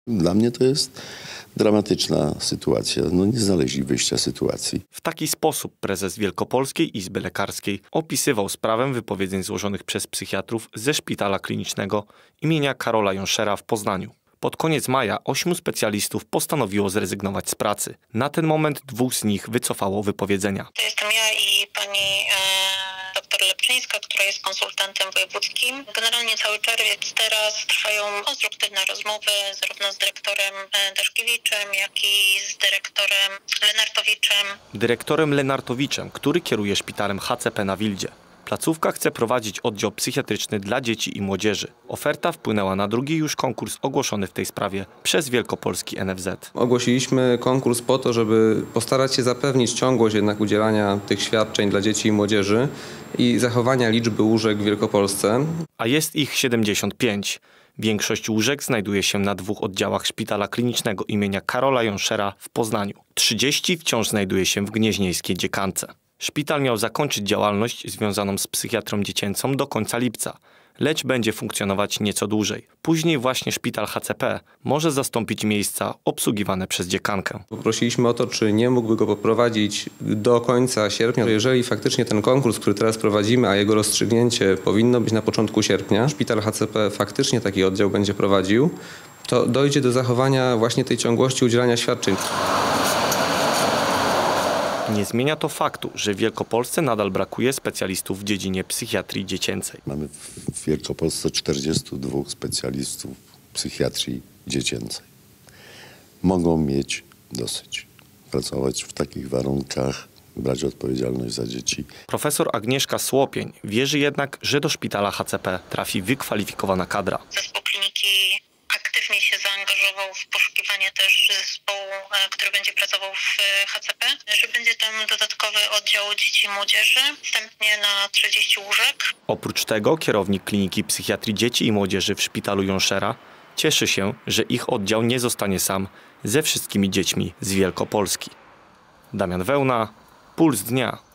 Dla mnie to jest dramatyczna sytuacja. Nie znaleźli wyjścia z sytuacji. W taki sposób prezes Wielkopolskiej Izby Lekarskiej opisywał sprawę wypowiedzeń złożonych przez psychiatrów ze Szpitala Klinicznego imienia Karola Jonszera w Poznaniu. Pod koniec maja 8 specjalistów postanowiło zrezygnować z pracy. Na ten moment 2 z nich wycofało wypowiedzenia. To jestem ja i pani doktor Lepczyńska, która jest konsultantem wojewódzkim. Generalnie cały czerwiec teraz trwają konstruktywne rozmowy zarówno z dyrektorem Daszkiewiczem, jak i z dyrektorem Lenartowiczem. Dyrektorem Lenartowiczem, który kieruje szpitalem HCP na Wildzie. Placówka chce prowadzić oddział psychiatryczny dla dzieci i młodzieży. Oferta wpłynęła na drugi już konkurs ogłoszony w tej sprawie przez Wielkopolski NFZ. Ogłosiliśmy konkurs po to, żeby postarać się zapewnić ciągłość jednak udzielania tych świadczeń dla dzieci i młodzieży i zachowania liczby łóżek w Wielkopolsce. A jest ich 75. Większość łóżek znajduje się na 2 oddziałach Szpitala Klinicznego imienia Karola Jonszera w Poznaniu. 30 wciąż znajduje się w gnieźnieńskiej Dziekance. Szpital miał zakończyć działalność związaną z psychiatrą dziecięcą do końca lipca, lecz będzie funkcjonować nieco dłużej. Później właśnie szpital HCP może zastąpić miejsca obsługiwane przez dziekankę. Poprosiliśmy o to, czy nie mógłby go poprowadzić do końca sierpnia. Jeżeli faktycznie ten konkurs, który teraz prowadzimy, a jego rozstrzygnięcie powinno być na początku sierpnia, szpital HCP faktycznie taki oddział będzie prowadził, to dojdzie do zachowania właśnie tej ciągłości udzielania świadczeń. Nie zmienia to faktu, że w Wielkopolsce nadal brakuje specjalistów w dziedzinie psychiatrii dziecięcej. Mamy w Wielkopolsce 42 specjalistów psychiatrii dziecięcej. Mogą mieć dosyć. Pracować w takich warunkach, brać odpowiedzialność za dzieci. Profesor Agnieszka Słopień wierzy jednak, że do szpitala HCP trafi wykwalifikowana kadra. Zespół kliniki aktywnie się zaangażował w poszukiwanie też zespołu, który będzie pracował w HCP, że będzie tam dodatkowy oddział dzieci i młodzieży, wstępnie na 30 łóżek. Oprócz tego kierownik Kliniki Psychiatrii Dzieci i Młodzieży w Szpitalu Jonszera cieszy się, że ich oddział nie zostanie sam ze wszystkimi dziećmi z Wielkopolski. Damian Wełna, Puls Dnia.